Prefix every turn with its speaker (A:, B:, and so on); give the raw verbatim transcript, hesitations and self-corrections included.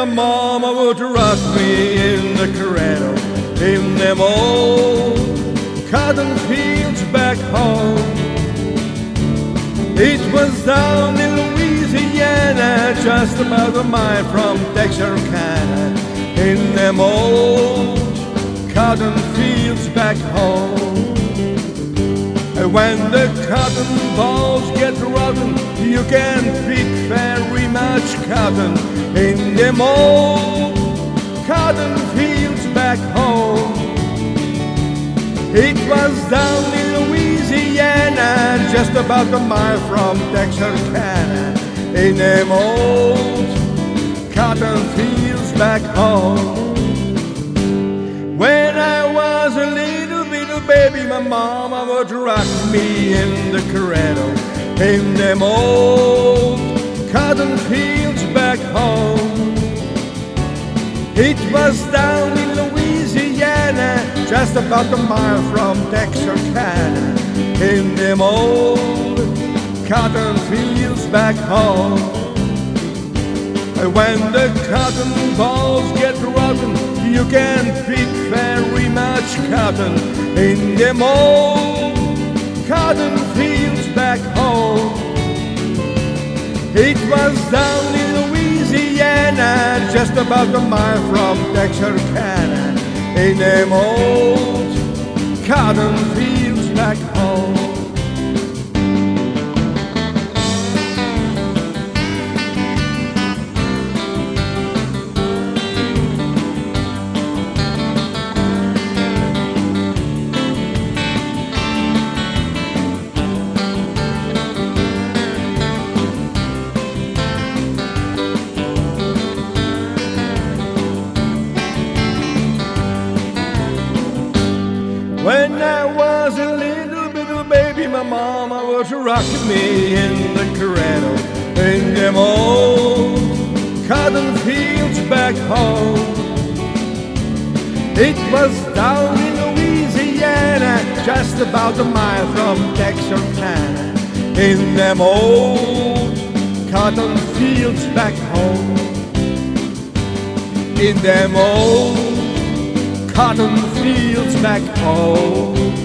A: my mama would rock me in the cradle in them old cotton fields back home. It was down in Louisiana, just about a mile from Texarkana, in them old cotton fields back home. And when the cotton balls get rotten, you can pick very much cotton in them old cotton fields back home. It was down in Louisiana, just about a mile from Texarkana, in them old cotton fields back home. When I was a little little baby, my mama would rock me in the cradle in them old cotton fields back home. It was down in Louisiana, just about a mile from Texarkana, in them old cotton fields back home. And when the cotton balls get rotten, you can pick very much cotton in them old cotton fields back home. It was down in Louisiana, just about a mile from Texarkana, in them old cotton fields back home. When I was a little little baby, my mama was rocking me in the cradle in them old cotton fields back home. It was down in Louisiana, just about a mile from Texarkana, in them old cotton fields back home. In them old cotton fields back home.